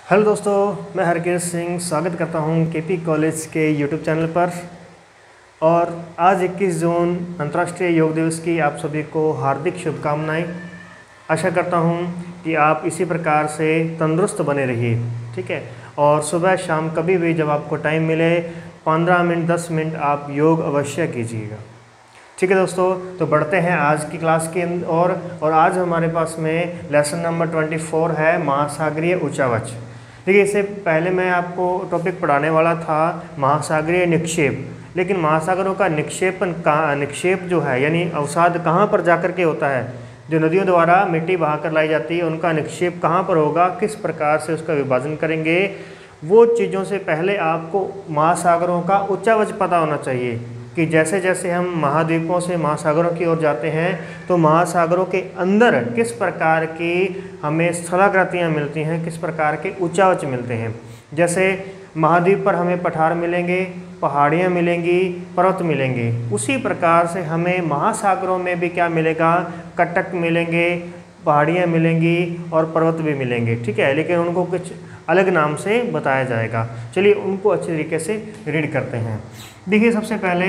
Hello दोस्तों, मैं हरकेश सिंह स्वागत करता हूं केपी कॉलेज के यूट्यूब चैनल पर। और आज 21 जून अंतर्राष्ट्रीय योग दिवस की आप सभी को हार्दिक शुभकामनाएं। आशा करता हूं कि आप इसी प्रकार से तंदुरुस्त बने रहिए, ठीक है। और सुबह शाम कभी भी जब आपको टाइम मिले 15 मिनट 10 मिनट आप योग अवश्य कीजिएगा, ठीक है दोस्तों। तो बढ़ते हैं आज की क्लास के और आज हमारे पास में लेसन नंबर 24 है महासागरीय उच्चावच। देखिए, इससे पहले मैं आपको टॉपिक पढ़ाने वाला था महासागरीय निक्षेप, लेकिन महासागरों का निक्षेप जो है यानी अवसाद कहाँ पर जाकर के होता है। जो नदियों द्वारा मिट्टी बहाकर लाई जाती है उनका निक्षेप कहाँ पर होगा, किस प्रकार से उसका विभाजन करेंगे, वो चीज़ों से पहले आपको महासागरों का उच्चावच पता होना चाहिए कि जैसे जैसे हम महाद्वीपों से महासागरों की ओर जाते हैं तो महासागरों के अंदर किस प्रकार की हमें स्थलाकृतियाँ मिलती हैं, किस प्रकार के उच्चावच मिलते हैं। जैसे महाद्वीप पर हमें पठार मिलेंगे, पहाड़ियाँ मिलेंगी, पर्वत मिलेंगे, उसी प्रकार से हमें महासागरों में भी क्या मिलेगा, कटक मिलेंगे, पहाड़ियाँ मिलेंगी और पर्वत भी मिलेंगे, ठीक है। लेकिन उनको कुछ अलग नाम से बताया जाएगा। चलिए उनको अच्छे तरीके से रीड करते हैं। देखिए, सबसे पहले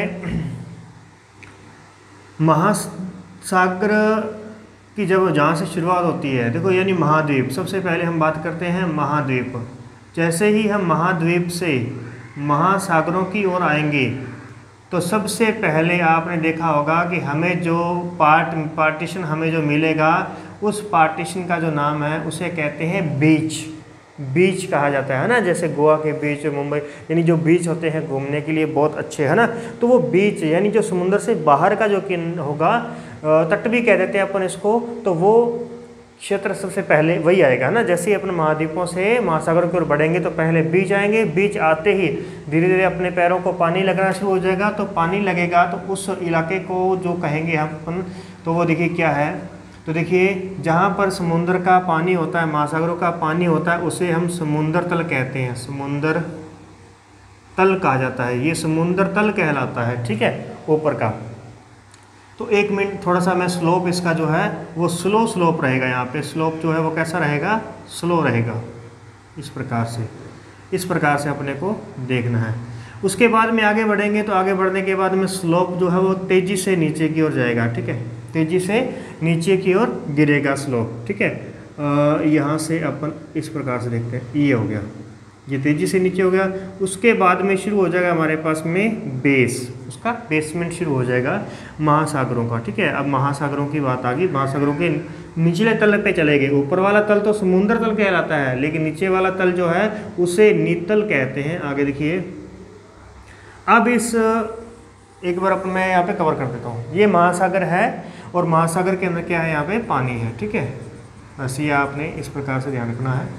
महासागर की जब जहाँ से शुरुआत होती है, देखो यानी महाद्वीप। सबसे पहले हम बात करते हैं महाद्वीप। जैसे ही हम महाद्वीप से महासागरों की ओर आएंगे तो सबसे पहले आपने देखा होगा कि हमें जो पार्टीशन हमें जो मिलेगा, उस पार्टीशन का जो नाम है उसे कहते हैं बीच कहा जाता है ना। जैसे गोवा के बीच, मुंबई, यानी जो बीच होते हैं घूमने के लिए बहुत अच्छे है ना, तो वो बीच यानी जो समुद्र से बाहर का जो होगा, तट भी कह देते हैं अपन इसको, तो वो क्षेत्र सबसे पहले वही आएगा ना। जैसे ही अपन महाद्वीपों से महासागरों की ओर बढ़ेंगे तो पहले बीच आएंगे। बीच आते ही धीरे धीरे अपने पैरों को पानी लगना शुरू हो जाएगा। तो पानी लगेगा तो उस इलाके को जो कहेंगे हम अपन, तो वो देखिए क्या है। तो देखिए, जहाँ पर समुद्र का पानी होता है, महासागरों का पानी होता है, उसे हम समुद्र तल कहते हैं। समुद्र तल कहा जाता है, ये समुद्र तल कहलाता है, ठीक है, ऊपर का। तो एक मिनट, थोड़ा सा मैं स्लोप इसका जो है वो स्लो स्लोप रहेगा। यहाँ पे स्लोप जो है वो कैसा रहेगा, स्लो रहेगा। इस प्रकार से अपने को देखना है। उसके बाद में आगे बढ़ेंगे तो आगे बढ़ने के बाद में स्लोप जो है वो तेज़ी से नीचे की ओर जाएगा, ठीक है, तेज़ी से नीचे की ओर गिरेगा स्लोप, ठीक है। यहाँ से अपन इस प्रकार से देखते हैं, ये हो गया, ये तेज़ी से नीचे हो गया। उसके बाद में शुरू हो जाएगा हमारे पास में बेस, उसका बेसमेंट शुरू हो जाएगा महासागरों का, ठीक है। अब महासागरों की बात आ गई। महासागरों के निचले तल पे चले गए। ऊपर वाला तल तो समुद्र तल कहलाता है, लेकिन नीचे वाला तल जो है उसे नीतल कहते हैं। आगे देखिए, अब इस एक बार अपन मैं यहाँ पे कवर कर देता हूँ। ये महासागर है और महासागर के अंदर क्या है, यहाँ पे पानी है, ठीक है। बस ये आपने इस प्रकार से ध्यान रखना है।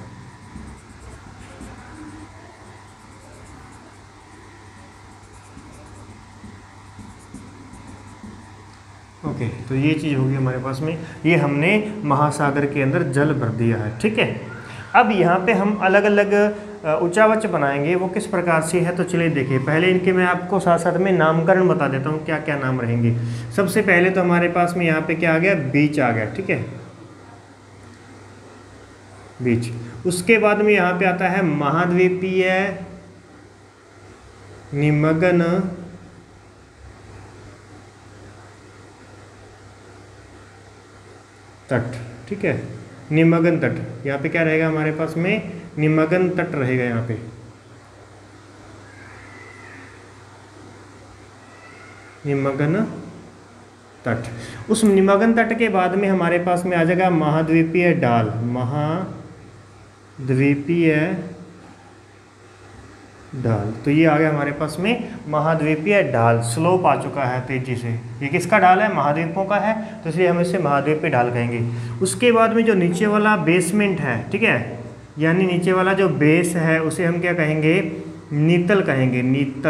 ओके, तो ये चीज़ होगी हमारे पास में। ये हमने महासागर के अंदर जल भर दिया है, ठीक है। अब यहाँ पे हम अलग अलग उच्चावच बनाएंगे, वो किस प्रकार से है। तो चलिए देखिए, पहले इनके मैं आपको साथ साथ में नामकरण बता देता हूँ, क्या क्या नाम रहेंगे। सबसे पहले तो हमारे पास में यहाँ पे क्या आ गया, बीच आ गया, ठीक है, बीच। उसके बाद में यहाँ पे आता है महाद्वीपीय निमग्न तट, ठीक है, निमग्न तट। यहाँ पे क्या रहेगा हमारे पास में, निमग्न तट रहेगा यहाँ पे। निमग्न तट। उस निमग्न तट के बाद में हमारे पास में आ जाएगा महाद्वीपीय ढाल। महाद्वीपीय ढाल, तो ये आ गया हमारे पास में महाद्वीपीय ढाल। स्लोप आ चुका है तेजी से। ये किसका ढाल है, महाद्वीपों का है, तो इसलिए हम इसे महाद्वीपीय ढाल कहेंगे। उसके बाद में जो नीचे वाला बेसमेंट है, ठीक है, यानी नीचे वाला जो बेस है उसे हम क्या कहेंगे, नीतल कहेंगे।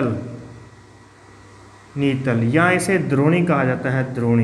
नीतल या इसे द्रोणी कहा जाता है, द्रोणी।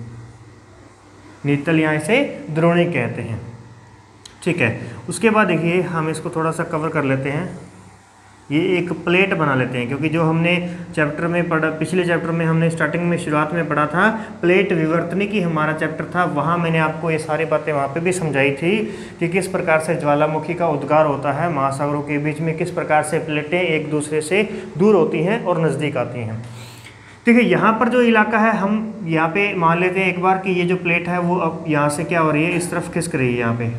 नीतल या इसे द्रोणी कहते हैं, ठीक है। उसके बाद देखिए, हम इसको थोड़ा सा कवर कर लेते हैं। ये एक प्लेट बना लेते हैं, क्योंकि जो हमने चैप्टर में पढ़ा, पिछले चैप्टर में हमने स्टार्टिंग में शुरुआत में पढ़ा था प्लेट विवर्तनिकी हमारा चैप्टर था, वहाँ मैंने आपको ये सारी बातें वहाँ पे भी समझाई थी कि किस प्रकार से ज्वालामुखी का उद्गार होता है, महासागरों के बीच में किस प्रकार से प्लेटें एक दूसरे से दूर होती हैं और नज़दीक आती हैं। ठीक है, यहाँ पर जो इलाका है हम यहाँ पे मान लेते हैं एक बार कि ये जो प्लेट है वो अब यहाँ से क्या हो रही है, इस तरफ खिसक रही है। यहाँ पे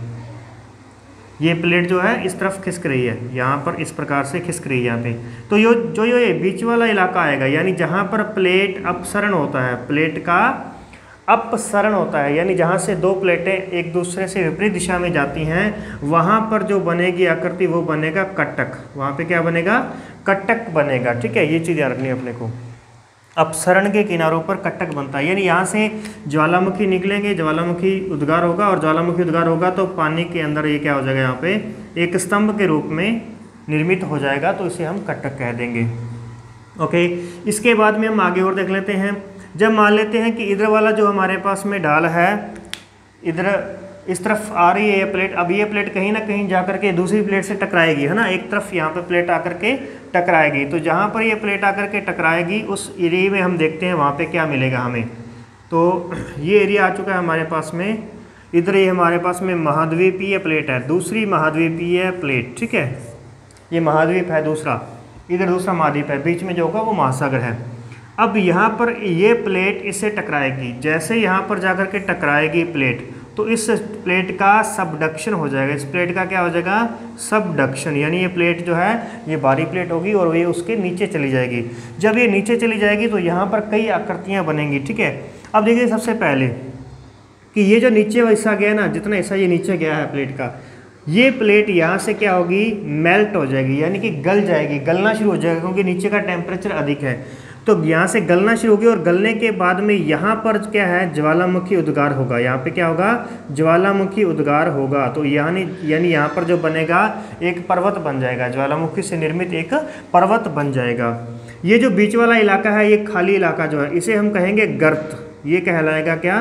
ये प्लेट जो है इस तरफ खिसक रही है, यहाँ पर इस प्रकार से खिसक रही है यहाँ पे। तो ये बीच वाला इलाका आएगा, यानी जहाँ पर प्लेट अपसरण होता है, प्लेट का अपसरण होता है, यानी जहाँ से दो प्लेटें एक दूसरे से विपरीत दिशा में जाती हैं, वहाँ पर जो बनेगी आकृति वो बनेगा कटक। वहाँ पे क्या बनेगा, कटक बनेगा। ठीक है, ये चीज़ याद रखनी है अपने को। अपसरण के किनारों पर कटक बनता है, यानी यहाँ से ज्वालामुखी निकलेंगे, ज्वालामुखी उद्गार होगा, और ज्वालामुखी उद्गार होगा तो पानी के अंदर ये क्या हो जाएगा, यहाँ पे एक स्तंभ के रूप में निर्मित हो जाएगा, तो इसे हम कटक कह देंगे। ओके, इसके बाद में हम आगे और देख लेते हैं। जब मान लेते हैं कि इधर वाला जो हमारे पास में ढाल है, इधर इस तरफ आ रही है ये प्लेट, अब ये प्लेट कहीं ना कहीं जा करके दूसरी प्लेट से टकराएगी, है ना, एक तरफ यहाँ पे प्लेट आकर के टकराएगी। तो जहाँ पर ये प्लेट आकर के टकराएगी उस एरिया में हम देखते हैं वहाँ पे क्या मिलेगा हमें। तो ये एरिया आ चुका है हमारे पास में, इधर ये हमारे पास में महाद्वीपीय प्लेट है, दूसरी महाद्वीपीय प्लेट। ठीक है, ये महाद्वीप है दूसरा, इधर दूसरा महाद्वीप है, बीच में जो होगा वो महासागर है। अब यहाँ पर ये प्लेट इससे टकराएगी, जैसे यहाँ पर जाकर के टकराएगी प्लेट, तो इस प्लेट का सबडक्शन हो जाएगा। इस प्लेट का क्या हो जाएगा, सबडक्शन, यानी ये प्लेट जो है ये बाहरी प्लेट होगी और ये उसके नीचे चली जाएगी। जब ये नीचे चली जाएगी तो यहाँ पर कई आकृतियाँ बनेंगी। ठीक है, अब देखिए सबसे पहले कि ये जो नीचे हिस्सा गया ना, जितना हिस्सा ये नीचे गया है प्लेट का, ये प्लेट यहाँ से क्या होगी, मेल्ट हो जाएगी, यानी कि गल जाएगी, गलना शुरू हो जाएगा, क्योंकि नीचे का टेम्परेचर अधिक है। तो यहाँ से गलना शुरू होगी और गलने के बाद में यहाँ पर क्या है, ज्वालामुखी उद्गार होगा। यहाँ पे क्या होगा, ज्वालामुखी उद्गार होगा। तो यानी यहाँ पर जो बनेगा एक पर्वत बन जाएगा, ज्वालामुखी से निर्मित एक पर्वत बन जाएगा। ये जो बीच वाला इलाका है, ये खाली इलाका जो है, इसे हम कहेंगे गर्त। ये कहलाएगा क्या,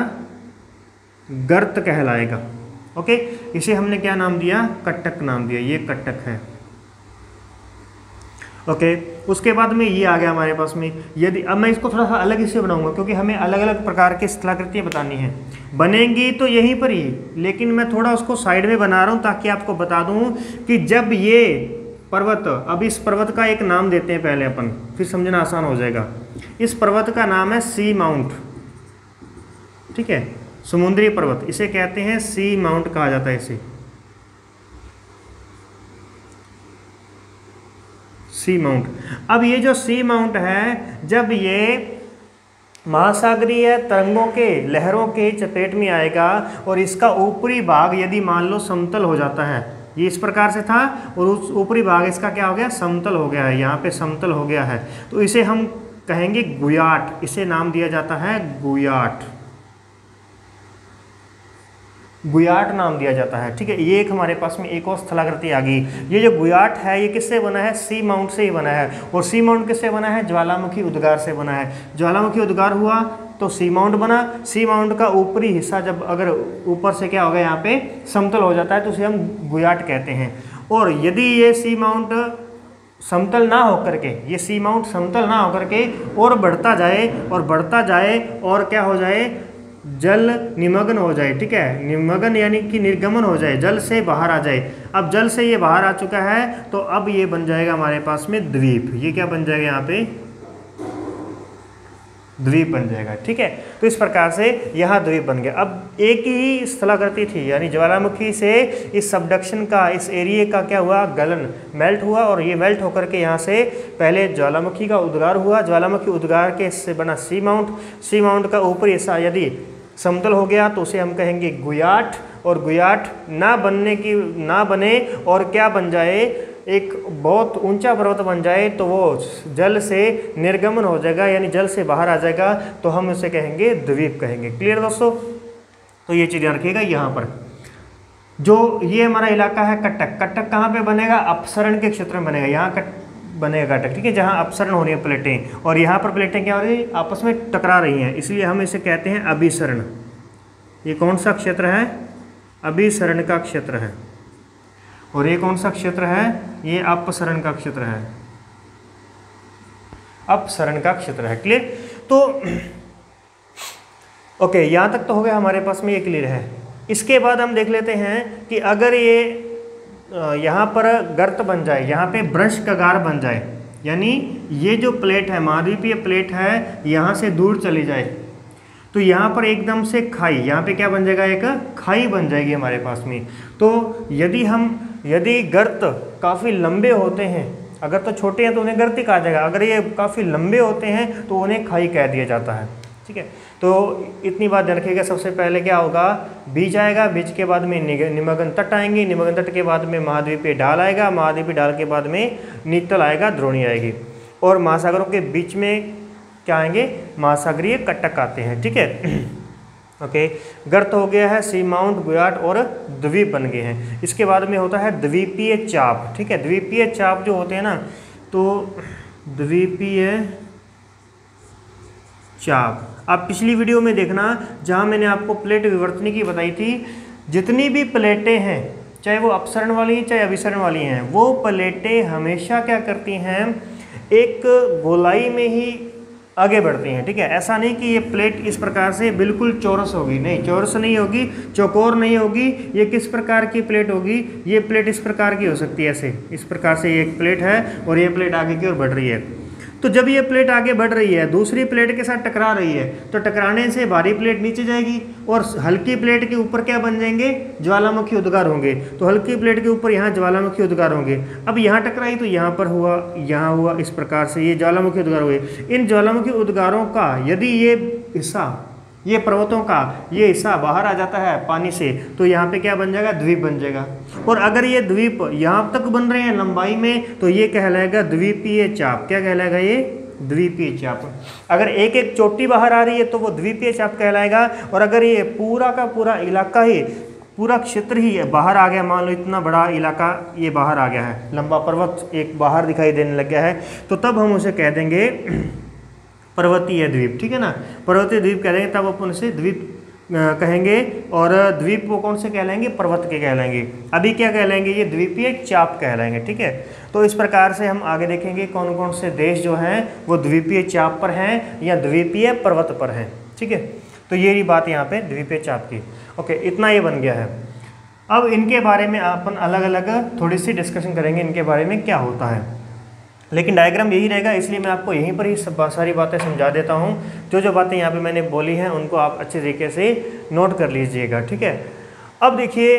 गर्त कहलाएगा। ओके, इसे हमने क्या नाम दिया, कटक नाम दिया, ये कटक है। ओके, उसके बाद में ये आ गया हमारे पास में। यदि अब मैं इसको थोड़ा सा अलग इससे बनाऊंगा, क्योंकि हमें अलग अलग प्रकार की स्थलाकृतियाँ बतानी हैं, बनेंगी तो यहीं पर ही, लेकिन मैं थोड़ा उसको साइड में बना रहा हूँ ताकि आपको बता दूँ कि जब ये पर्वत, अब इस पर्वत का एक नाम देते हैं पहले अपन, फिर समझना आसान हो जाएगा। इस पर्वत का नाम है सी माउंट। ठीक है, समुद्री पर्वत, इसे कहते हैं सी माउंट कहा जाता है, इसे सी माउंट। अब ये जो सी माउंट है, जब ये महासागरीय तरंगों के, लहरों के चपेट में आएगा और इसका ऊपरी भाग यदि मान लो समतल हो जाता है, ये इस प्रकार से था और उस ऊपरी भाग इसका क्या हो गया, समतल हो गया है, यहाँ पे समतल हो गया है, तो इसे हम कहेंगे गुयाट। इसे नाम दिया जाता है गुयाट, गुयाट नाम दिया जाता है। ठीक है, ये एक हमारे पास में एक और स्थलाकृति आ गई। ये जो गुयाट है ये किससे बना है, सी माउंट से ही बना है। और सी माउंट किससे बना है, ज्वालामुखी उद्गार से बना है। ज्वालामुखी उद्गार हुआ तो सी माउंट बना। सी माउंट का ऊपरी हिस्सा जब अगर ऊपर से क्या होगा, यहाँ पे समतल हो जाता है तो उसे हम गुयाट कहते हैं। और यदि ये सी माउंट समतल ना होकर के, ये सी माउंट समतल ना होकर के और बढ़ता जाए और बढ़ता जाए और क्या हो जाए, जल निमग्न हो जाए। ठीक है, निमग्न यानी कि निर्गमन हो जाए, जल से बाहर आ जाए। अब जल से ये बाहर आ चुका है तो अब ये बन जाएगा हमारे पास में द्वीप। ये क्या बन जाएगा, यहाँ पे द्वीप बन जाएगा। ठीक है, तो इस प्रकार से यहाँ द्वीप बन गया। अब एक ही स्थलाकृति थी, यानी ज्वालामुखी से इस सबडक्शन का, इस एरिया का क्या हुआ, गलन, मेल्ट हुआ, और ये मेल्ट होकर के यहाँ से पहले ज्वालामुखी का उद्गार हुआ। ज्वालामुखी उद्गार के से बना सी माउंट। सी माउंट का ऊपरी हिस्सा यदि समतल हो गया तो उसे हम कहेंगे गुयाट। और गुयाट ना बने और क्या बन जाए, एक बहुत ऊंचा पर्वत बन जाए तो वो जल से निर्गमन हो जाएगा, यानी जल से बाहर आ जाएगा, तो हम उसे कहेंगे द्वीप कहेंगे। क्लियर दोस्तों, तो ये चीज़ याद रखिएगा। यहाँ पर जो ये हमारा इलाका है कटक, कटक कहाँ पे बनेगा, अपसरण के क्षेत्र में बनेगा। यहाँ बनेगा कटक। ठीक है, जहाँ अपसरण हो रही है प्लेटें, और यहाँ पर प्लेटें क्या हो रही है, आपस में टकरा रही हैं, इसलिए हम इसे कहते हैं अभिसरण। ये कौन सा क्षेत्र है, अभिसरण का क्षेत्र है। और ये कौन सा क्षेत्र है, ये अपसरण का क्षेत्र है, अपसरण का क्षेत्र है। क्लियर? तो ओके, यहाँ तक तो हो गया हमारे पास में, ये क्लियर है। इसके बाद हम देख लेते हैं कि अगर ये यहाँ पर गर्त बन जाए, यहाँ पे ब्रश कगार बन जाए, यानी ये जो प्लेट है, महाद्वीपीय प्लेट है, यहाँ से दूर चली जाए, तो यहाँ पर एकदम से खाई, यहाँ पे क्या बन जाएगा, एक खाई बन जाएगी हमारे पास में। तो यदि गर्त काफ़ी लंबे होते हैं, अगर तो छोटे हैं तो उन्हें गर्त ही कहा जाएगा, अगर ये काफ़ी लंबे होते हैं तो उन्हें खाई कह दिया जाता है। ठीक है, तो इतनी बात ध्यान रखिएगा। सबसे पहले क्या होगा, बीज आएगा, बीज के बाद में निमग्न तट आएंगे, निमग्न तट के बाद में महाद्वीपीय ढाल आएगा, महाद्वीपीय ढाल के बाद में नीतल आएगा, द्रोणी आएगी, और महासागरों के बीच में क्या आएंगे, महासागरीय कटक आते हैं। ठीक है, ओके। गर्त हो गया है, सी माउंट, गुयाट और द्वीप बन गए हैं। इसके बाद में होता है द्वीपीय चाप। ठीक है, द्वीपीय चाप जो होते हैं ना, तो द्वीपीय चाप आप पिछली वीडियो में देखना, जहां मैंने आपको प्लेट विवर्तनी की बताई थी, जितनी भी प्लेटें हैं, चाहे वो अपसरण वाली चाहे अभिसरण वाली हैं, वो प्लेटें हमेशा क्या करती हैं, एक गोलाई में ही आगे बढ़ती हैं। ठीक है, ऐसा नहीं कि ये प्लेट इस प्रकार से बिल्कुल चौरस होगी, नहीं, चौरस नहीं होगी, चौकोर नहीं होगी। ये किस प्रकार की प्लेट होगी, ये प्लेट इस प्रकार की हो सकती है, ऐसे इस प्रकार से ये एक प्लेट है और ये प्लेट आगे की ओर बढ़ रही है। तो जब ये प्लेट आगे बढ़ रही है, दूसरी प्लेट के साथ टकरा रही है, तो टकराने से भारी प्लेट नीचे जाएगी और हल्की प्लेट के ऊपर क्या बन जाएंगे, ज्वालामुखी उद्गार होंगे। तो हल्की प्लेट के ऊपर यहाँ ज्वालामुखी उद्गार होंगे। अब यहाँ टकराई तो यहाँ पर हुआ, यहाँ हुआ, इस प्रकार से ये ज्वालामुखी उद्गार हुए। इन ज्वालामुखी उद्गारों का यदि ये हिस्सा, ये पर्वतों का ये हिस्सा बाहर आ जाता है पानी से, तो यहाँ पे क्या बन जाएगा, द्वीप बन जाएगा। और अगर ये द्वीप यहाँ तक बन रहे हैं लंबाई में, तो ये कहलाएगा द्वीपीय चाप। क्या कहलाएगा, ये द्वीपीय चाप। अगर एक एक चोटी बाहर आ रही है तो वो द्वीपीय चाप कहलाएगा। और अगर ये पूरा का पूरा इलाका ही, पूरा क्षेत्र ही बाहर आ गया, मान लो इतना बड़ा इलाका ये बाहर आ गया है, लंबा पर्वत एक बाहर दिखाई देने लग गया है, तो तब हम उसे कह देंगे पर्वतीय द्वीप। ठीक है ना, पर्वतीय द्वीप कह देंगे, तब अपन उसे द्वीप कहेंगे। और द्वीप वो कौन से कहलाएंगे, पर्वत के कहलाएंगे। अभी क्या कहलाएंगे, ये द्वीपीय चाप कहलाएंगे। ठीक है, तो इस प्रकार से हम आगे देखेंगे कौन कौन से देश जो हैं वो द्वीपीय चाप पर हैं या द्वीपीय पर्वत पर हैं। ठीक है, तो ये बात यहाँ पे द्वीपीय चाप की। ओके, इतना ये बन गया है। अब इनके बारे में अपन अलग अलग थोड़ी सी डिस्कशन करेंगे, इनके बारे में क्या होता है, लेकिन डायग्राम यही रहेगा, इसलिए मैं आपको यहीं पर ही सारी बातें समझा देता हूँ। जो बातें यहाँ पे मैंने बोली हैं उनको आप अच्छे तरीके से नोट कर लीजिएगा। ठीक है, अब देखिए,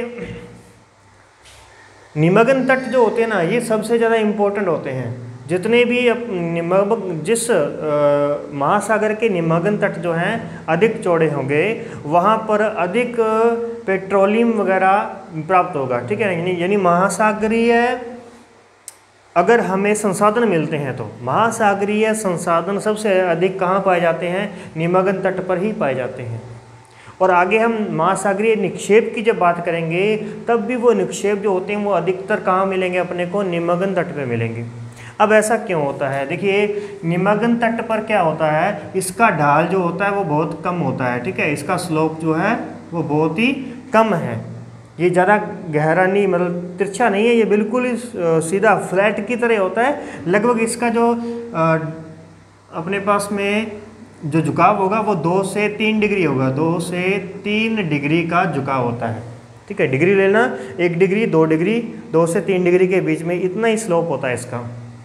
निमग्न तट जो होते हैं ना, ये सबसे ज़्यादा इम्पोर्टेंट होते हैं। जितने भी जिस महासागर के निमग्न तट जो हैं अधिक चौड़े होंगे, वहाँ पर अधिक पेट्रोलियम वगैरह प्राप्त होगा। ठीक है, यानी महासागरीय अगर हमें संसाधन मिलते हैं, तो महासागरीय संसाधन सबसे अधिक कहाँ पाए जाते हैं, निमग्न तट पर ही पाए जाते हैं। और आगे हम महासागरीय निक्षेप की जब बात करेंगे, तब भी वो निक्षेप जो होते हैं वो अधिकतर कहाँ मिलेंगे, अपने को निमग्न तट पे मिलेंगे। अब ऐसा क्यों होता है, देखिए, निमग्न तट पर क्या होता है, इसका ढाल जो होता है वो बहुत कम होता है। ठीक है, इसका स्लोप जो है वो बहुत ही कम है, ये ज़्यादा गहरा नहीं, मतलब तिरछा नहीं है, ये बिल्कुल ही सीधा फ्लैट की तरह होता है। लगभग इसका जो अपने पास में जो झुकाव होगा वो 2 से 3 डिग्री होगा, 2 से 3 डिग्री का झुकाव होता है। ठीक है, डिग्री लेना, 1 डिग्री, 2 डिग्री, 2 से 3 डिग्री के बीच में इतना ही स्लोप होता है इसका।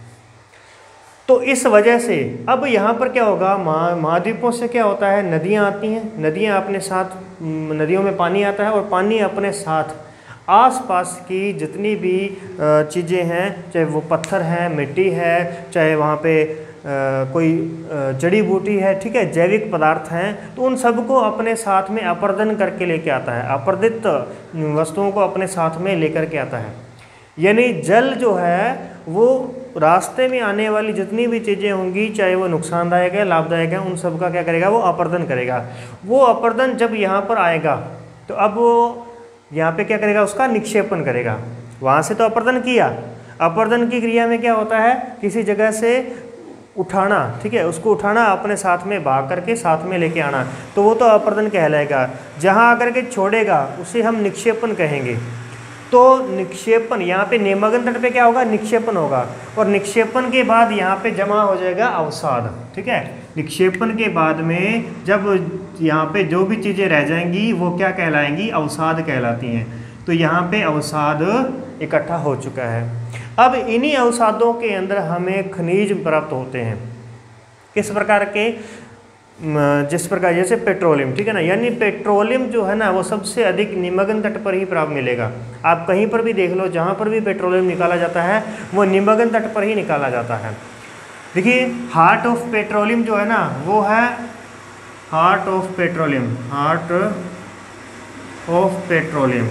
तो इस वजह से अब यहाँ पर क्या होगा, महाद्वीपों से क्या होता है, नदियाँ आती हैं, नदियाँ अपने साथ, नदियों में पानी आता है और पानी अपने साथ आसपास की जितनी भी चीज़ें हैं, चाहे वो पत्थर हैं, मिट्टी है, चाहे वहाँ पे कोई जड़ी बूटी है, ठीक है, जैविक पदार्थ हैं, तो उन सबको अपने साथ में अपर्दन करके लेके आता है, अपर्दित वस्तुओं को अपने साथ में लेकर के आता है। यानी जल जो है वो रास्ते में आने वाली जितनी भी चीज़ें होंगी, चाहे वो नुकसानदायक है, लाभदायक है, उन सब का क्या करेगा, वो अपर्दन करेगा। वो अपर्दन जब यहाँ पर आएगा तो अब वो यहाँ पे क्या करेगा, उसका निक्षेपण करेगा। वहाँ से तो अपर्दन किया, अपर्दन की क्रिया में क्या होता है, किसी जगह से उठाना, ठीक है, उसको उठाना, अपने साथ में भाग करके साथ में लेके आना, तो वो तो अपर्दन कहलाएगा। जहाँ आकर के छोड़ेगा उसे हम निक्षेपण कहेंगे। तो निक्षेपण, यहाँ पे निमग्न तट पे क्या होगा, निक्षेपण होगा, और निक्षेपण के बाद यहाँ पे जमा हो जाएगा अवसाद। ठीक है, निक्षेपण के बाद में जब यहाँ पे जो भी चीज़ें रह जाएंगी वो क्या कहलाएंगी, अवसाद कहलाती हैं। तो यहाँ पे अवसाद इकट्ठा हो चुका है। अब इन्हीं अवसादों के अंदर हमें खनिज प्राप्त होते हैं। किस प्रकार के, जिस प्रकार जैसे पेट्रोलियम, ठीक है ना, यानी पेट्रोलियम जो है ना वो सबसे अधिक निमग्न तट पर ही प्राप्त मिलेगा। आप कहीं पर भी देख लो, जहाँ पर भी पेट्रोलियम निकाला जाता है वो निमग्न तट पर ही निकाला जाता है। देखिए हार्ट ऑफ पेट्रोलियम जो है ना वो है heart of petroleum, heart of petroleum,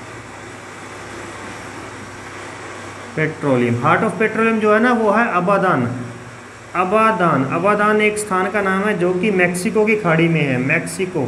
petroleum, heart of petroleum जो है ना वो है अबादान। अबादान, अबादान एक स्थान का नाम है जो कि मैक्सिको की खाड़ी में है। मैक्सिको,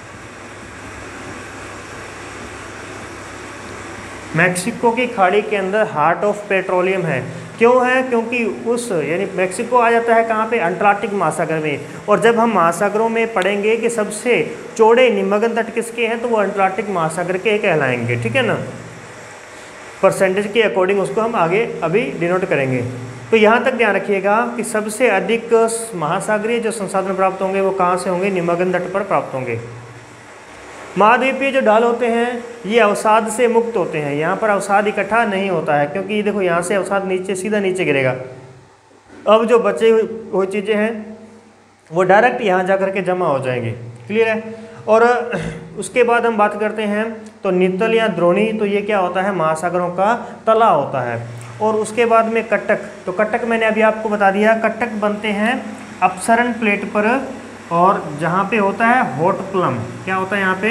मैक्सिको की खाड़ी के अंदर हार्ट ऑफ पेट्रोलियम है। क्यों है, क्योंकि उस यानी मैक्सिको आ जाता है कहाँ पे, अंटार्कटिक महासागर में। और जब हम महासागरों में पढ़ेंगे कि सबसे चौड़े निमग्न तट किसके हैं, तो वो अंटार्कटिक महासागर के कहलाएंगे। ठीक है ना, परसेंटेज के अकॉर्डिंग उसको हम आगे अभी डिनोट करेंगे। तो यहाँ तक ध्यान रखिएगा कि सबसे अधिक महासागरीय जो संसाधन प्राप्त होंगे वो कहाँ से होंगे, निमग्न तट पर प्राप्त होंगे। महाद्वीपीय जो ढाल होते हैं ये अवसाद से मुक्त होते हैं। यहाँ पर अवसाद इकट्ठा नहीं होता है, क्योंकि देखो यहाँ से अवसाद नीचे सीधा नीचे गिरेगा। अब जो बचे हुई चीज़ें हैं वो डायरेक्ट यहाँ जा कर के जमा हो जाएंगे। क्लियर है। और उसके बाद हम बात करते हैं तो नित्तल या द्रोणी, तो ये क्या होता है, महासागरों का तला होता है। और उसके बाद में कटक, तो कटक मैंने अभी आपको बता दिया, कटक बनते हैं अपसरण प्लेट पर, और जहाँ पे होता है हॉट प्लम, क्या होता है यहाँ पे,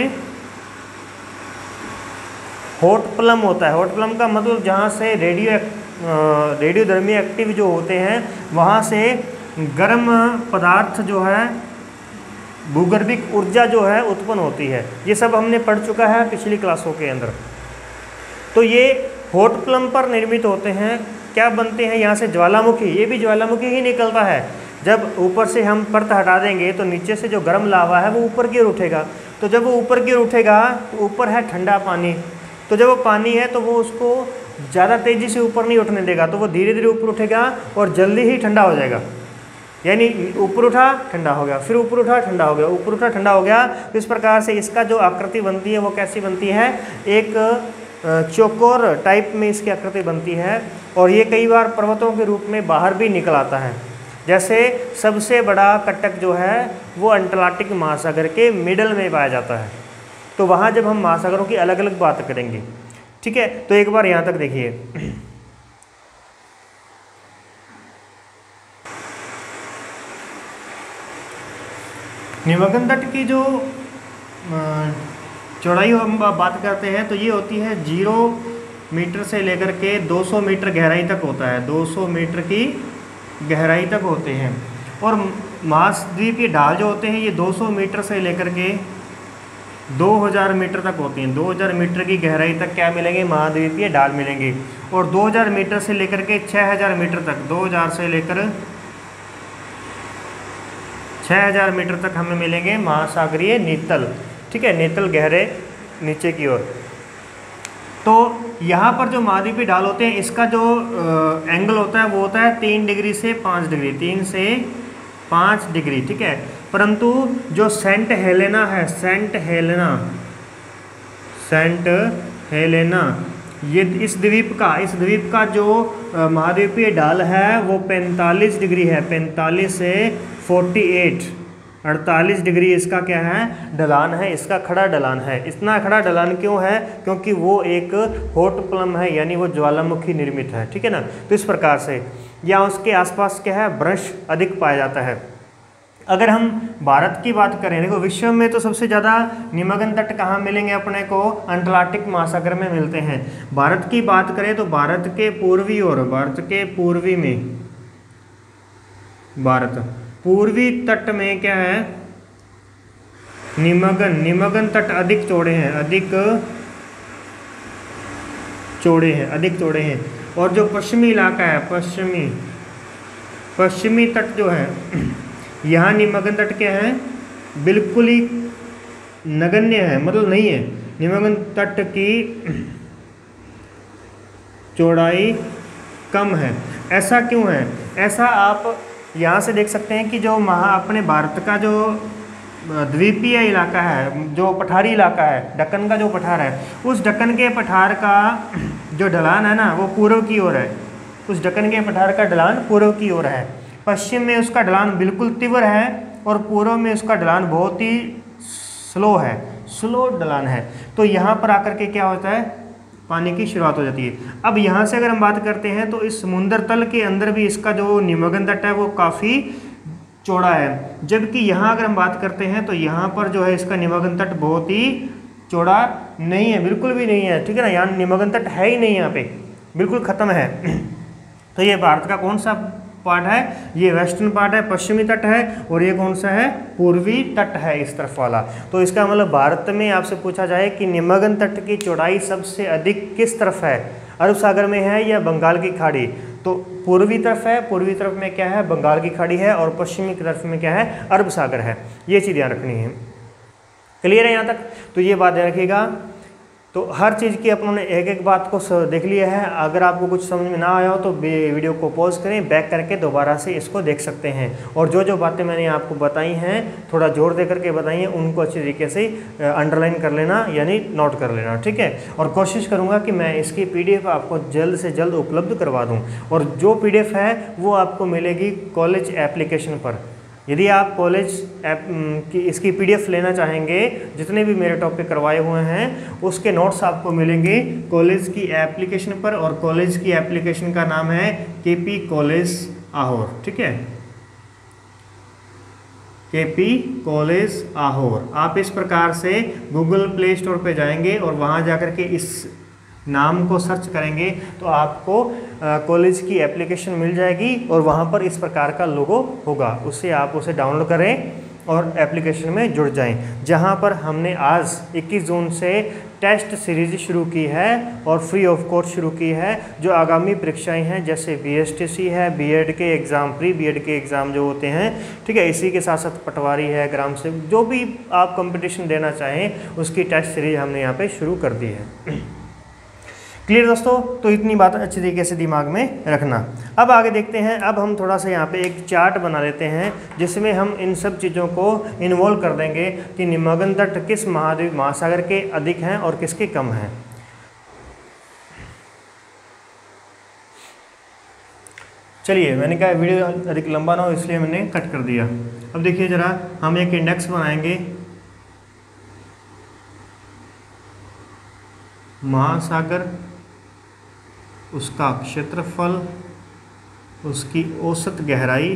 हॉट प्लम होता है। हॉट प्लम का मतलब जहाँ से रेडियोधर्मी एक्टिव जो होते हैं वहाँ से गर्म पदार्थ जो है, भूगर्भिक ऊर्जा जो है उत्पन्न होती है। ये सब हमने पढ़ चुका है पिछली क्लासों के अंदर। तो ये हॉट प्लम पर निर्मित होते हैं। क्या बनते हैं यहाँ से, ज्वालामुखी, ये भी ज्वालामुखी ही निकलता है। जब ऊपर से हम परत हटा देंगे तो नीचे से जो गर्म लावा है वो ऊपर की ओर उठेगा। तो जब वो ऊपर की ओर उठेगा तो ऊपर है ठंडा पानी, तो जब वो पानी है तो वो उसको ज़्यादा तेज़ी से ऊपर नहीं उठने देगा, तो वो धीरे धीरे ऊपर उठेगा और जल्दी ही ठंडा हो जाएगा। यानी ऊपर उठा ठंडा हो गया, फिर ऊपर उठा ठंडा हो गया, ऊपर उठा ठंडा हो गया। तो इस प्रकार से इसका जो आकृति बनती है वो कैसी बनती है, एक चौकोर टाइप में इसकी आकृति बनती है। और ये कई बार पर्वतों के रूप में बाहर भी निकल आता है। जैसे सबसे बड़ा कटक जो है वो अंटार्कटिक महासागर के मिडल में पाया जाता है। तो वहाँ जब हम महासागरों की अलग अलग बात करेंगे, ठीक है। तो एक बार यहाँ तक देखिए, निमग्न तट की जो चौड़ाई हम बात करते हैं तो ये होती है 0 मीटर से लेकर के 200 मीटर गहराई तक होता है। 200 मीटर की गहराई तक होते हैं। और महाद्वीप की ढाल जो होते हैं ये 200 मीटर से लेकर के 2000 मीटर तक होती हैं। 2000 मीटर की गहराई तक क्या मिलेंगे, महाद्वीपीय ढाल मिलेंगे। और 2000 मीटर से लेकर के 6000 मीटर तक, 2000 से लेकर 6000 मीटर तक हमें मिलेंगे महासागरीय नित्तल। ठीक है, नित्तल गहरे नीचे की ओर। तो यहाँ पर जो महाद्वीपीय ढाल होते हैं इसका जो एंगल होता है वो होता है 3 डिग्री से 5 डिग्री, 3 से 5 डिग्री। ठीक है, परंतु जो सेंट हेलेना है, सेंट हेलेना ये इस द्वीप का जो महाद्वीपीय ढाल है वो 45 डिग्री है। 45 से 48 डिग्री इसका क्या है, ढलान है, इसका खड़ा ढलान है। इतना खड़ा ढलान क्यों है, क्योंकि वो एक हॉट प्लम है, यानी वो ज्वालामुखी निर्मित है। ठीक है ना। तो इस प्रकार से या उसके आसपास क्या है, भ्रंश अधिक पाया जाता है। अगर हम भारत की बात करें, देखो विश्व में तो सबसे ज़्यादा निमग्न तट कहाँ मिलेंगे अपने को, अंटार्कटिक महासागर में मिलते हैं। भारत की बात करें तो भारत के पूर्वी और भारत के पूर्वी में, भारत पूर्वी तट में क्या है, निमग्न तट अधिक चौड़े हैं, अधिक चौड़े हैं। और जो पश्चिमी इलाका है, पश्चिमी तट जो है, यहाँ निमग्न तट क्या है, बिल्कुल ही नगण्य है, मतलब नहीं है। निमग्न तट की चौड़ाई कम है। ऐसा क्यों है? ऐसा आप यहाँ से देख सकते हैं कि जो अपने भारत का जो द्वीपीय इलाका है, जो पठारी इलाका है, दक्कन का जो पठार है, उस दक्कन के पठार का जो ढलान है ना वो पूर्व की ओर है। उस दक्कन के पठार का ढलान पूर्व की ओर है। पश्चिम में उसका ढलान बिल्कुल तीव्र है और पूर्व में उसका ढलान बहुत ही स्लो है, स्लो ढलान है। तो यहाँ पर आकर के क्या होता है, पानी की शुरुआत हो जाती है। अब यहाँ से अगर हम बात करते हैं तो इस समुद्र तल के अंदर भी इसका जो निमग्न तट है वो काफ़ी चौड़ा है, जबकि यहाँ अगर हम बात करते हैं तो यहाँ पर जो है इसका निमग्न तट बहुत ही चौड़ा नहीं है, बिल्कुल भी नहीं है, ठीक है ना। यहाँ निमग्न तट है ही नहीं, यहाँ पे बिल्कुल ख़त्म है। तो ये भारत का कौन सा पार्ट है? ये वेस्टर्न पार्ट है, पश्चिमी तट है, और ये कौन सा है? पूर्वी तट है, इस तरफ वाला। तो इसका मतलब भारत में आपसे पूछा जाए कि निमग्न तट की चौड़ाई सबसे अधिक किस तरफ है, अरब सागर में है या बंगाल की खाड़ी? तो पूर्वी तरफ है, पूर्वी तरफ में क्या है? बंगाल की खाड़ी है, और पश्चिमी तरफ में क्या है? अरब सागर है। ये चीज़ ध्यान रखनी है। क्लियर है यहाँ तक? तो ये बात ध्यान रखिएगा। तो हर चीज़ की अपनों ने एक एक बात को देख लिया है। अगर आपको कुछ समझ में ना आया हो तो वीडियो को पॉज करें, बैक करके दोबारा से इसको देख सकते हैं। और जो जो बातें मैंने आपको बताई हैं, थोड़ा जोर दे करके बताई हैं, उनको अच्छी तरीके से अंडरलाइन कर लेना, यानी नोट कर लेना, ठीक है। और कोशिश करूँगा कि मैं इसकी PDF आपको जल्द से जल्द उपलब्ध करवा दूँ। और जो PDF है वो आपको मिलेगी कॉलेज एप्लीकेशन पर। यदि आप कॉलेज की इसकी PDF लेना चाहेंगे, जितने भी मेरे टॉपिक करवाए हुए हैं उसके नोट्स आपको मिलेंगे कॉलेज की एप्लीकेशन पर। और कॉलेज की एप्लीकेशन का नाम है KP कॉलेज आहोर, ठीक है, KP कॉलेज आहोर। आप इस प्रकार से गूगल प्ले स्टोर पे जाएंगे और वहाँ जाकर के इस नाम को सर्च करेंगे तो आपको कॉलेज की एप्लीकेशन मिल जाएगी, और वहाँ पर इस प्रकार का लोगो होगा। उससे आप उसे डाउनलोड करें और एप्लीकेशन में जुड़ जाएं। जहाँ पर हमने आज 21 जून से टेस्ट सीरीज शुरू की है और फ्री ऑफ कॉस्ट शुरू की है। जो आगामी परीक्षाएं हैं, जैसे BSTC है, B.Ed के एग्ज़ाम, प्री B.Ed के एग्ज़ाम जो होते हैं, ठीक है, इसी के साथ साथ पटवारी है, ग्राम से जो भी आप कंपटीशन देना चाहें उसकी टेस्ट सीरीज हमने यहाँ पर शुरू कर दी है। क्लियर दोस्तों? तो इतनी बात अच्छी तरीके से दिमाग में रखना। अब आगे देखते हैं। अब हम थोड़ा सा यहाँ पे एक चार्ट बना लेते हैं जिसमें हम इन सब चीज़ों को इन्वॉल्व कर देंगे कि निमग्न तट किस महाद्वीप महासागर के अधिक हैं और किसके कम हैं। चलिए, मैंने कहा वीडियो अधिक लंबा ना हो इसलिए मैंने कट कर दिया। अब देखिए ज़रा, हम एक इंडेक्स बनाएंगे महासागर, उसका क्षेत्रफल, उसकी औसत गहराई,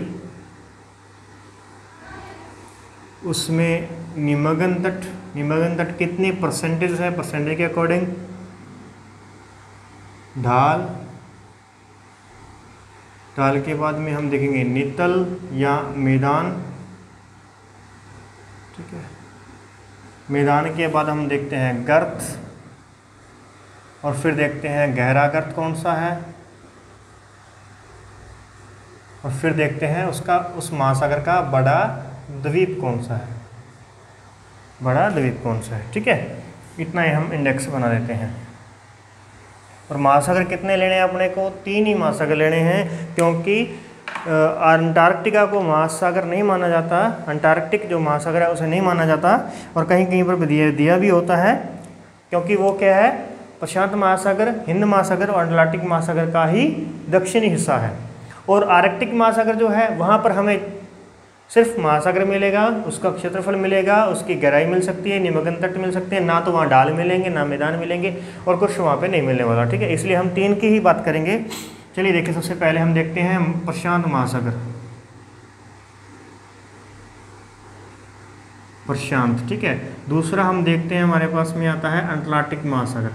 उसमें निमग्न तट कितने परसेंटेज है, परसेंटेज के अकॉर्डिंग, ढाल के बाद में हम देखेंगे नितल या मैदान, ठीक है। मैदान के बाद हम देखते हैं गर्त, और फिर देखते हैं गहरा गर्त कौन सा है, और फिर देखते हैं उस महासागर का बड़ा द्वीप कौन सा है, बड़ा द्वीप कौन सा है, ठीक है। इतना ही हम इंडेक्स बना देते हैं। और महासागर कितने लेने हैं अपने को? 3 ही महासागर लेने हैं, क्योंकि अंटार्कटिका को महासागर नहीं माना जाता। अंटार्कटिक जो महासागर है उसे नहीं माना जाता, और कहीं कहीं पर दिया भी होता है, क्योंकि वो क्या है? प्रशांत महासागर, हिंद महासागर और अटलांटिक महासागर का ही दक्षिणी हिस्सा है। और आर्कटिक महासागर जो है वहाँ पर हमें सिर्फ महासागर मिलेगा, उसका क्षेत्रफल मिलेगा, उसकी गहराई मिल सकती है, निमग्न तट मिल सकते हैं, ना तो वहाँ ढाल मिलेंगे, ना मैदान मिलेंगे, और कुछ वहाँ पे नहीं मिलने वाला, ठीक है। इसलिए हम 3 की ही बात करेंगे। चलिए देखिए, सबसे पहले हम देखते हैं प्रशांत महासागर, प्रशांत, ठीक है। दूसरा हम देखते हैं, हमारे पास में आता है अटलांटिक महासागर।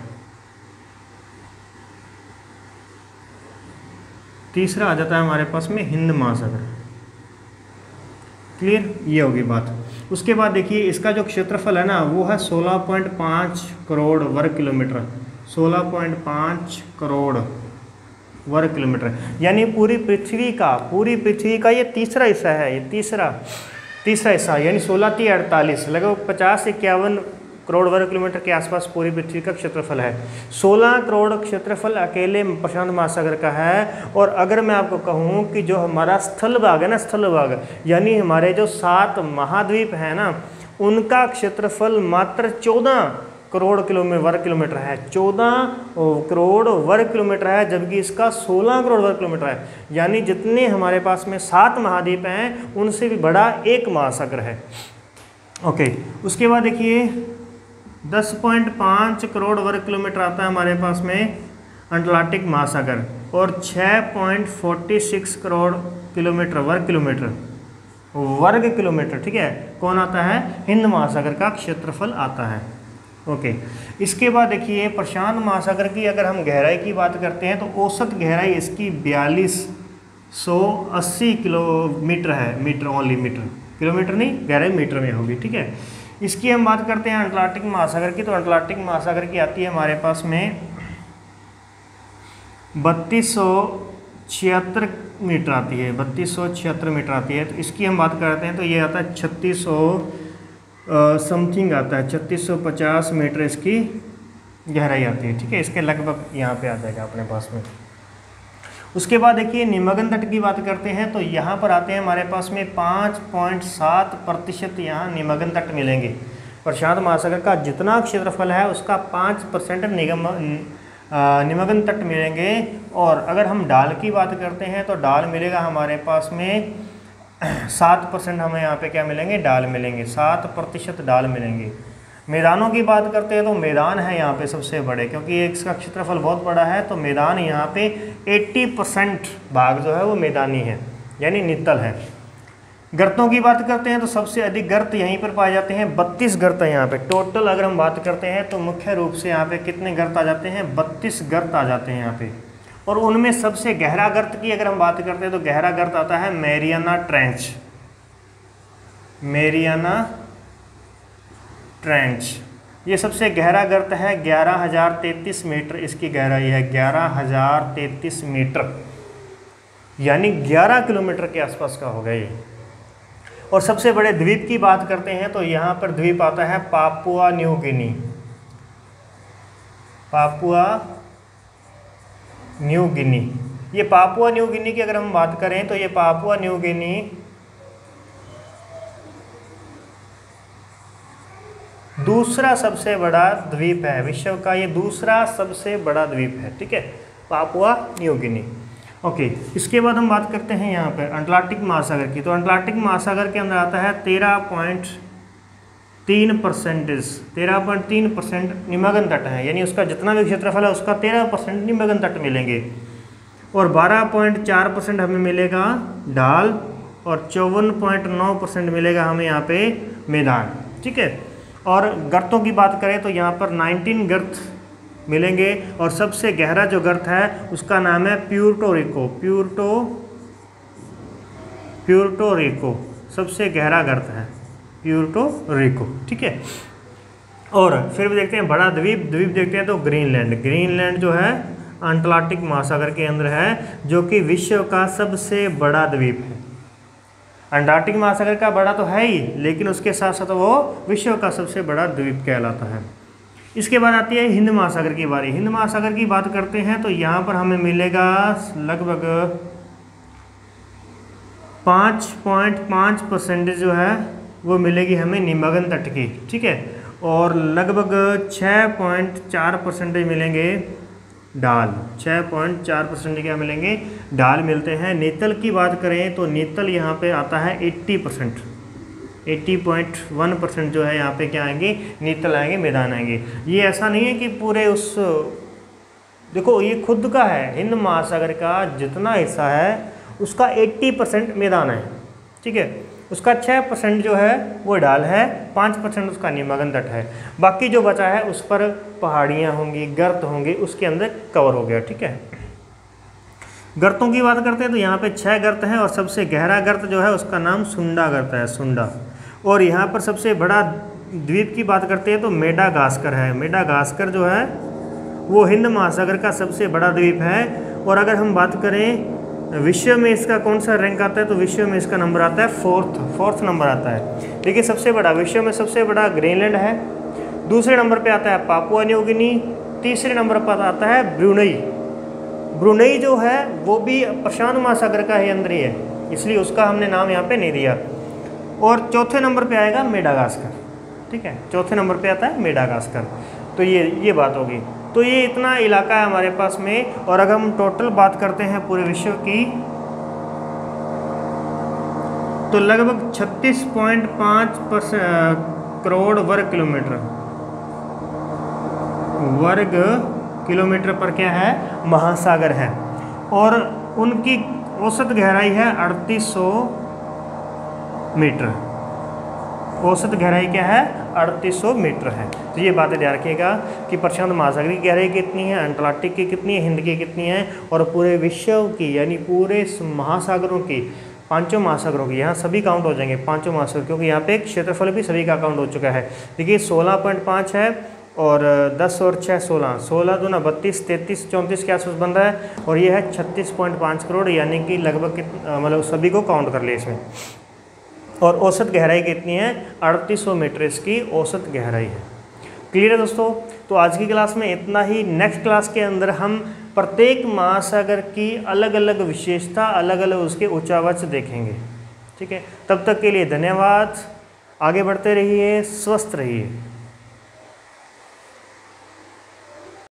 तीसरा आ जाता है हमारे पास में हिंद महासागर। क्लियर? ये होगी बात। उसके बाद देखिए, इसका जो क्षेत्रफल है ना वो है 16.5 करोड़ वर्ग किलोमीटर, 16.5 करोड़ वर्ग किलोमीटर, यानी पूरी पृथ्वी का ये तीसरा हिस्सा है। ये तीसरा हिस्सा, यानी 16 × 48 लगभग 50-51 करोड़ वर्ग किलोमीटर के आसपास पूरी पृथ्वी का क्षेत्रफल है। 16 करोड़ क्षेत्रफल अकेले प्रशांत महासागर का है। और अगर मैं आपको कहूँ कि जो हमारा स्थल भाग है ना, स्थल भाग यानी हमारे जो 7 महाद्वीप हैं ना, उनका क्षेत्रफल मात्र 14 करोड़ वर्ग किलोमीटर है। 14 करोड़ वर्ग किलोमीटर है, जबकि इसका 16 करोड़ वर्ग किलोमीटर है। यानी जितने हमारे पास में 7 महाद्वीप हैं उनसे भी बड़ा एक महासागर है। ओके, उसके बाद देखिए 10.5 करोड़ वर्ग किलोमीटर आता है हमारे पास में अटलांटिक महासागर, और 6.46 करोड़ वर्ग किलोमीटर, ठीक है, कौन आता है, हिंद महासागर का क्षेत्रफल आता है। ओके, इसके बाद देखिए प्रशांत महासागर की अगर हम गहराई की बात करते हैं तो औसत गहराई इसकी 4280 किलोमीटर है। मीटर, ओनली मीटर, किलोमीटर नहीं, गहराई मीटर में होगी, ठीक है। इसकी हम बात करते हैं अटलांटिक महासागर की, तो अटलांटिक महासागर की आती है हमारे पास में 3276 मीटर आती है, 3276 मीटर आती है। तो इसकी हम बात करते हैं तो ये आता है 3600 समथिंग आता है, 3650 मीटर इसकी गहराई आती है, ठीक है। इसके लगभग यहाँ पे आ जाएगा अपने पास में। उसके बाद देखिए निमग्न तट की बात करते हैं तो यहाँ पर आते हैं हमारे पास में 5.7% यहाँ निमग्न तट मिलेंगे। प्रशांत महासागर का जितना क्षेत्रफल है उसका 5% निमग्न तट मिलेंगे। और अगर हम डाल की बात करते हैं तो डाल मिलेगा हमारे पास में 7%, हमें यहाँ पे क्या मिलेंगे, डाल मिलेंगे, 7% डाल मिलेंगे। मैदानों की बात करते हैं तो मैदान है यहाँ पे सबसे बड़े, क्योंकि इसका क्षेत्रफल बहुत बड़ा है, तो मैदान यहाँ पे 80% भाग जो है वो मैदानी है, यानी नित्तल है। गर्तों की बात करते हैं तो सबसे अधिक गर्त यहीं पर पाए जाते हैं, 32 गर्त है यहाँ पे टोटल। अगर हम बात करते हैं तो मुख्य रूप से यहाँ पे कितने गर्त आ जाते हैं, 32 गर्त आ जाते हैं यहाँ पे। और उनमें सबसे गहरा गर्त की अगर हम बात करते हैं तो गहरा गर्त आता है मैरियाना ट्रेंच। मैरियाना ट्रेंच ये सबसे गहरा गर्त है, 11,033 मीटर इसकी गहराई है, 11,033 मीटर, यानी 11 किलोमीटर के आसपास का होगा ये। और सबसे बड़े द्वीप की बात करते हैं तो यहाँ पर द्वीप आता है Papua New Guinea. Papua New Guinea, ये पापुआ न्यू गिनी की अगर हम बात करें तो ये पापुआ न्यू गिनी दूसरा सबसे बड़ा द्वीप है विश्व का, ये दूसरा सबसे बड़ा द्वीप है, ठीक है, पापुआ न्यू गिनी। ओके, इसके बाद हम बात करते हैं यहाँ पर अटलांटिक महासागर की। तो अटलांटिक महासागर के अंदर आता है 13.3% निमग्न तट है, यानी उसका जितना भी क्षेत्रफल है उसका 13% निमग्न तट मिलेंगे। और 12.4% हमें मिलेगा ढाल, और 54.9% मिलेगा हमें यहाँ पे मैदान, ठीक है। और गर्तों की बात करें तो यहाँ पर 19 गर्त मिलेंगे, और सबसे गहरा जो गर्त है उसका नाम है प्यूर्टो रिको। प्यूर्टो रिको सबसे गहरा गर्त है, प्यूर्टो रिको, ठीक है। और फिर भी देखते हैं बड़ा द्वीप देखते हैं तो ग्रीनलैंड जो है अटलांटिक महासागर के अंदर है, जो कि विश्व का सबसे बड़ा द्वीप है। अंटार्कटिक महासागर का बड़ा तो है ही, लेकिन उसके साथ साथ वो विश्व का सबसे बड़ा द्वीप कहलाता है। इसके बाद आती है हिंद महासागर की बारी। हिंद महासागर की बात करते हैं तो यहाँ पर हमें मिलेगा लगभग 5.5% जो है वो मिलेगी हमें निमग्न तट की, ठीक है। और लगभग 6.4% मिलेंगे ढाल, 6.4% क्या मिलेंगे, ढाल मिलते हैं। नीतल की बात करें तो नीतल यहाँ पे आता है 80%, 80.1% जो है यहाँ पे क्या आएंगे, नीतल आएंगे, मैदान आएंगे। ये ऐसा नहीं है कि पूरे उस, देखो ये खुद का है, हिंद महासागर का जितना हिस्सा है उसका 80% मैदान है, ठीक है। उसका 6% जो है वो ढाल है, 5% उसका निमग्न तट है, बाकी जो बचा है उस पर पहाड़ियाँ होंगी, गर्त होंगे, उसके अंदर कवर हो गया, ठीक है। गर्तों की बात करते हैं तो यहाँ पे 6 गर्त हैं, और सबसे गहरा गर्त जो है उसका नाम सुंडा गर्त है, सुंडा। और यहाँ पर सबसे बड़ा द्वीप की बात करते हैं तो मेडागास्कर है। मेडागास्कर जो है वो हिंद महासागर का सबसे बड़ा द्वीप है। और अगर हम बात करें विश्व में इसका कौन सा रैंक आता है तो विश्व में इसका नंबर आता है फोर्थ नंबर आता है। देखिए सबसे बड़ा, विश्व में सबसे बड़ा ग्रीनलैंड है, दूसरे नंबर पे आता है पापुआ न्यू गिनी, तीसरे नंबर पर आता है ब्रुनई। ब्रुनई जो है वो भी प्रशांत महासागर का ही अंदर ही है, इसलिए उसका हमने नाम यहाँ पे नहीं दिया। और चौथे नंबर पे आएगा मेडागास्कर, ठीक है, चौथे नंबर पे आता है मेडागास्कर। तो ये बात होगी। तो ये इतना इलाका है हमारे पास में। और अगर हम टोटल बात करते हैं पूरे विश्व की, तो लगभग 36.5 करोड़ वर्ग किलोमीटर पर क्या है, महासागर है। और उनकी औसत गहराई है 3800 मीटर। औसत गहराई क्या है, 3800 मीटर है। तो ये बातें ध्यान रखिएगा कि प्रशांत महासागर की गहराई कितनी है, अंटार्कटिक की कितनी है, हिंद की कितनी है, और पूरे विश्व की यानी पूरे महासागरों की, पांचों महासागरों की, यहाँ सभी काउंट हो जाएंगे पांचों महासागर, क्योंकि यहाँ पे क्षेत्रफल भी सभी का काउंट हो चुका है। देखिए 16.5 है और 10 और 6 16, 16 दूना 32, 33 34 के आसपास बन रहा है। और ये है 36.5 करोड़, यानी कि लगभग मतलब सभी को काउंट कर लिया इसमें। और औसत गहराई कितनी है, 3800 मीटर इसकी औसत गहराई है। क्लियर है दोस्तों। तो आज की क्लास में इतना ही। नेक्स्ट क्लास के अंदर हम प्रत्येक महासागर की अलग अलग विशेषता, अलग अलग उसके उच्चावच देखेंगे, ठीक है। तब तक के लिए धन्यवाद। आगे बढ़ते रहिए, स्वस्थ रहिए।